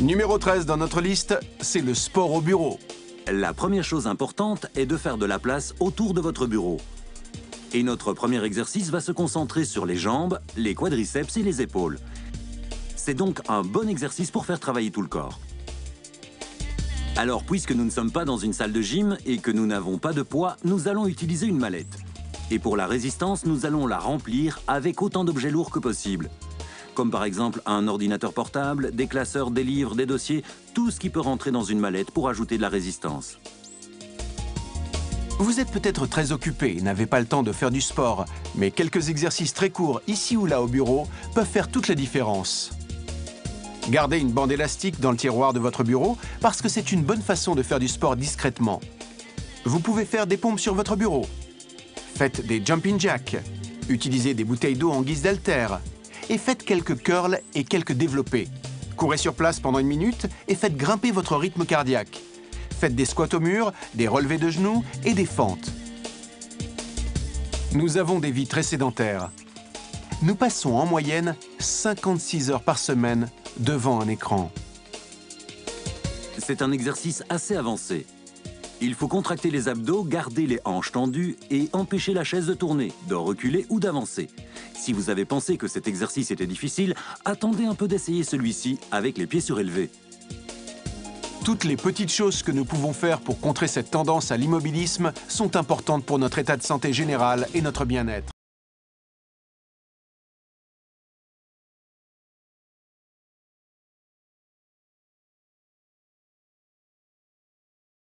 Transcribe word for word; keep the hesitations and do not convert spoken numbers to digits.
Numéro treize dans notre liste, c'est le sport au bureau. La première chose importante est de faire de la place autour de votre bureau. Et notre premier exercice va se concentrer sur les jambes, les quadriceps et les épaules. C'est donc un bon exercice pour faire travailler tout le corps. Alors, puisque nous ne sommes pas dans une salle de gym et que nous n'avons pas de poids, nous allons utiliser une mallette. Et pour la résistance, nous allons la remplir avec autant d'objets lourds que possible. Comme par exemple un ordinateur portable, des classeurs, des livres, des dossiers, tout ce qui peut rentrer dans une mallette pour ajouter de la résistance. Vous êtes peut-être très occupé et n'avez pas le temps de faire du sport, mais quelques exercices très courts, ici ou là au bureau, peuvent faire toute la différence. Gardez une bande élastique dans le tiroir de votre bureau parce que c'est une bonne façon de faire du sport discrètement. Vous pouvez faire des pompes sur votre bureau. Faites des jumping jacks. Utilisez des bouteilles d'eau en guise d'haltère. Et faites quelques curls et quelques développés. Courez sur place pendant une minute et faites grimper votre rythme cardiaque. Faites des squats au mur, des relevés de genoux et des fentes. Nous avons des vies très sédentaires. Nous passons en moyenne cinquante-six heures par semaine devant un écran. C'est un exercice assez avancé. Il faut contracter les abdos, garder les hanches tendues et empêcher la chaise de tourner, de reculer ou d'avancer. Si vous avez pensé que cet exercice était difficile, attendez un peu d'essayer celui-ci avec les pieds surélevés. Toutes les petites choses que nous pouvons faire pour contrer cette tendance à l'immobilisme sont importantes pour notre état de santé général et notre bien-être.